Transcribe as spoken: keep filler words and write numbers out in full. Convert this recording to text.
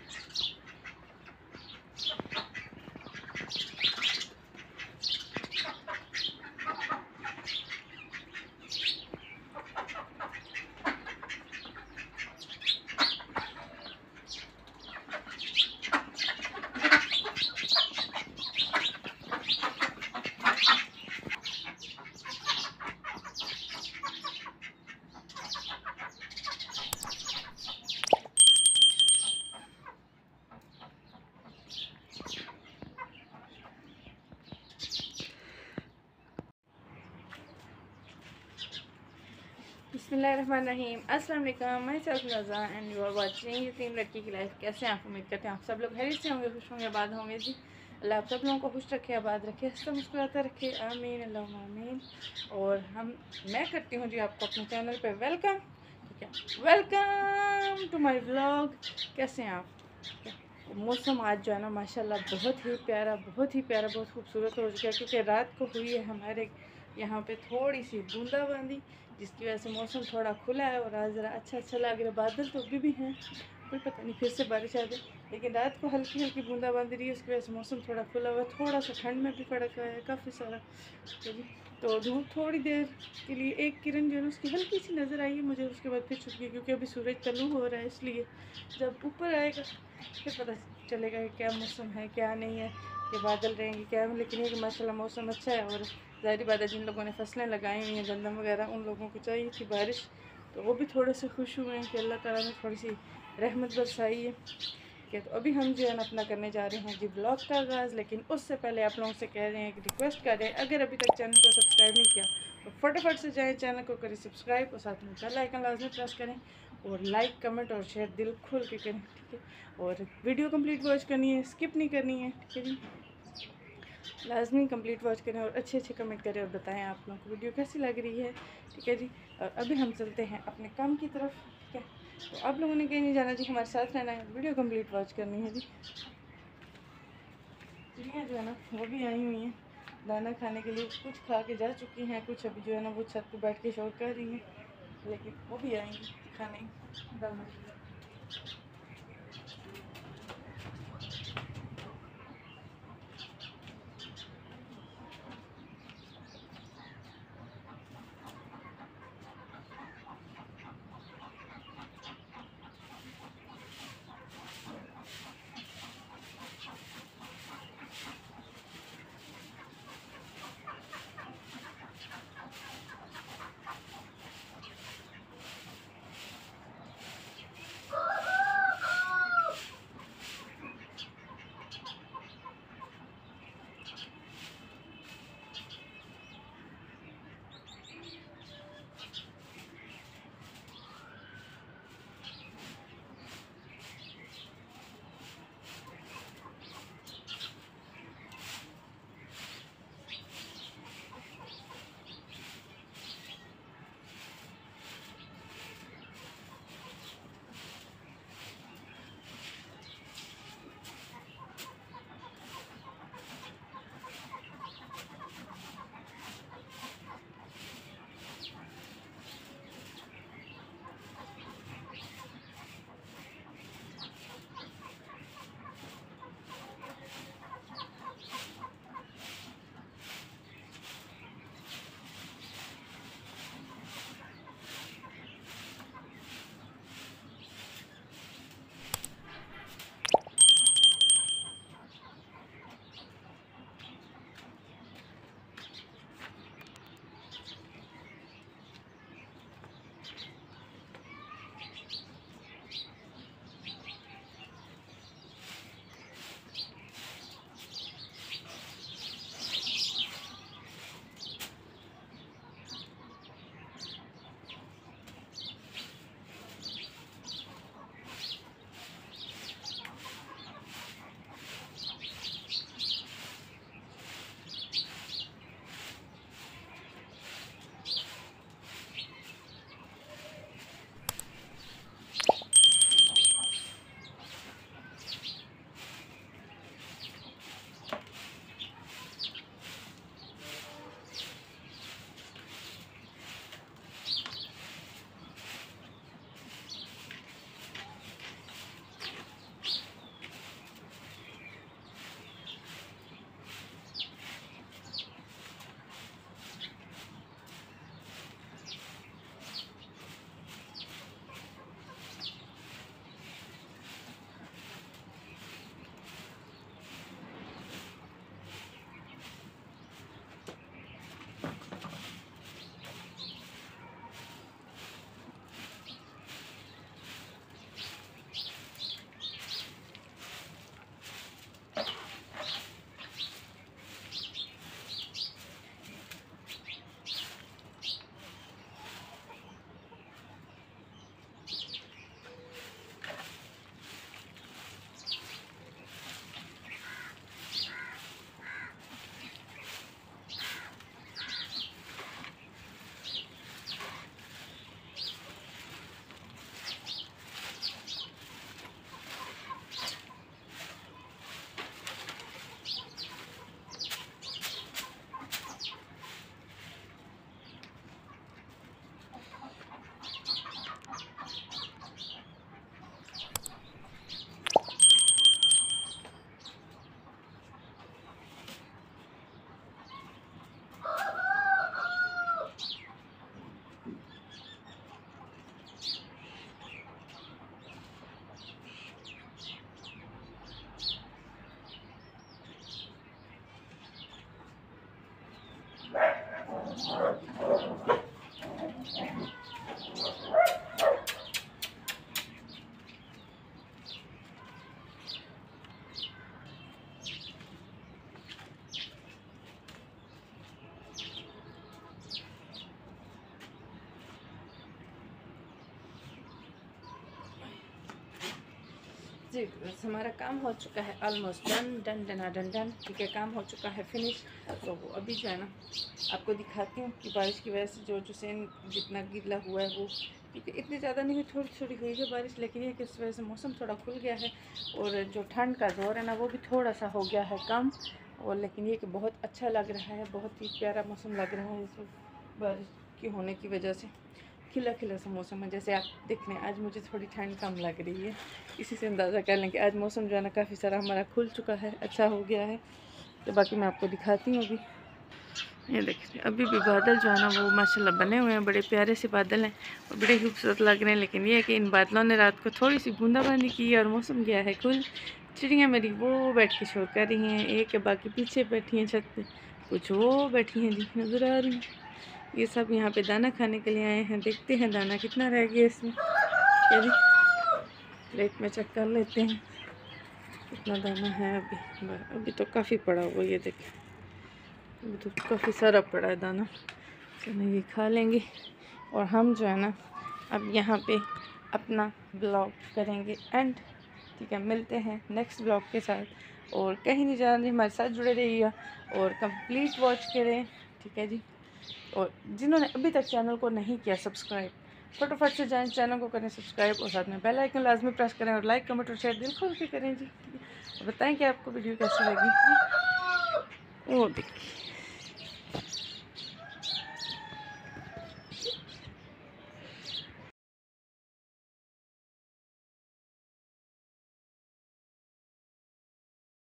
बिस्मिल्लाहिर्रहमानिर्रहीम। अस्सलाम वालेकुम। मैं self Raza and you are watching यतीम लड़की की लाइफ। कैसे हैं आप? उम्मीद करते हैं आप सब लोग खैरियत से होंगे, खुश होंगे, आबाद होंगे जी। अल्लाह आप सब लोगों को खुश रखे, आबाद रखे, हंसता मुस्कुराता रखे, आमीन अल्लाहुम्मा आमीन। और हम मैं करती हूँ जी आपको अपने चैनल पे वेलकम। ठीक है, वेलकम टू माय व्लॉग। कैसे हैं आप? मौसम आज जो है ना माशाल्लाह बहुत ही प्यारा, बहुत ही प्यारा, बहुत खूबसूरत हो चुका है, क्योंकि रात को हुई है हमारे यहाँ पे थोड़ी सी बूंदाबांदी, जिसकी वजह से मौसम थोड़ा खुला है और आज ज़रा अच्छा अच्छा लग रहा है। बादल तो अभी भी हैं, कोई पता नहीं फिर से बारिश आ जाए, लेकिन रात को हल्की हल्की बूंदाबांदी रही है, उसकी वजह से मौसम थोड़ा खुला हुआ है। थोड़ा सा ठंड में भी फर्क आया है काफ़ी सारा। तो धूप थोड़ी देर के लिए एक किरण जो है उसकी हल्की सी नज़र आई है मुझे, उसके बाद फिर छुप गई, क्योंकि अभी सूरज तलू हो रहा है, इसलिए जब ऊपर आएगा फिर पता चलेगा कि क्या मौसम है क्या नहीं है, कि बादल रहेंगे क्या। लेकिन ये कि माशाल्लाह मौसम अच्छा है, और ज़ाहिर बात है जिन लोगों ने फसलें लगाई हुई हैं गंदम वगैरह, उन लोगों को चाहिए थी बारिश, तो वो भी थोड़े से खुश हुए हैं कि अल्लाह ताला ने थोड़ी सी रहमत बरसाई है। ठीक, तो अभी हम जो है ना अपना करने जा रहे हैं जी ब्लॉग का आगाज़। लेकिन उससे पहले आप लोगों से कह रहे हैं कि रिक्वेस्ट कर रहे हैं, अगर अभी तक चैनल को सब्सक्राइब नहीं किया तो फटाफट से जाएँ, चैनल को करें सब्सक्राइब और साथ में बेल आइकन लाजमी प्रेस करें, और लाइक कमेंट और शेयर दिल खोल के करें। ठीक है, और वीडियो कंप्लीट वॉच करनी है, स्किप नहीं करनी है। ठीक है जी, लाजमी कंप्लीट वॉच करें और अच्छे अच्छे कमेंट करें और बताएं आप लोगों को वीडियो कैसी लग रही है। ठीक है जी, और अभी हम चलते हैं अपने काम की तरफ। ठीक है, तो आप लोगों ने कहीं नहीं जाना जी, हमारे साथ रहना है, वीडियो कंप्लीट वॉच करनी है जी। चिड़ियाँ जो है ना वो भी आई हुई हैं दाना खाने के लिए, कुछ खा के जा चुकी हैं, कुछ अभी जो है ना वो छत पे बैठ के शोर कर रही हैं, लेकिन वो भी आएंगी खाने दाना। जी बस हमारा काम हो चुका है almost done done done done done ठीक है, काम हो चुका है फिनिश। तो वो अभी जो है ना आपको दिखाती हूँ कि बारिश की वजह से जो जो सेन जितना गिला हुआ है वो, क्योंकि इतनी ज़्यादा नहीं हुई, थोड़ी थोड़ी हुई है बारिश, लेकिन ये कि इस वजह से मौसम थोड़ा खुल गया है और जो ठंड का दौर है ना वो भी थोड़ा सा हो गया है कम। और लेकिन ये कि बहुत अच्छा लग रहा है, बहुत ही प्यारा मौसम लग रहा है इस वक्त बारिश की होने की वजह से। खिला खिला सा मौसम है, जैसे आप देख रहे हैं आज मुझे थोड़ी ठंड कम लग रही है, इसी से अंदाज़ा कर लें कि आज मौसम जो है ना काफ़ी सारा हमारा खुल चुका है, अच्छा हो गया है। तो बाकी मैं आपको दिखाती हूँ अभी। ये देखिए अभी भी बादल जो है ना वो माशाल्लाह बने हुए हैं, बड़े प्यारे से बादल हैं और बड़े खूबसूरत लग रहे हैं। लेकिन ये है कि इन बादलों ने रात को थोड़ी सी बूंदाबांदी की और मौसम गया है खुल। चिड़ियाँ मेरी वो बैठ के शोर कर रही हैं, एक है बाकी पीछे बैठी हैं छत पे, कुछ वो बैठी हैं जी नज़र आ रही हैं। ये सब यहाँ पे दाना खाने के लिए आए हैं, देखते हैं दाना कितना रह गया इसमें। चलिए प्लेट में चेक कर लेते हैं कितना दाना है। अभी अभी तो काफ़ी पड़ा हुआ, ये देखिए अभी तो काफ़ी सारा पड़ा है दाना। चलिए ये खा लेंगे और हम जो है ना अब यहाँ पे अपना ब्लॉग करेंगे एंड, ठीक है। मिलते हैं नेक्स्ट ब्लॉग के साथ और कहीं नहीं जा रहे, हमारे साथ जुड़े रहिएगा और कंप्लीट वॉच करें, ठीक है जी। और जिन्होंने अभी तक चैनल को नहीं किया सब्सक्राइब, फटाफट से जाएं चैनल को करें सब्सक्राइब और साथ में बेल आइकन लाजमी प्रेस करें और लाइक कमेंट और शेयर दिल खोल के करें जी, ठीक है। और बताएं कि आपको वीडियो कैसी लगी। वो देखिए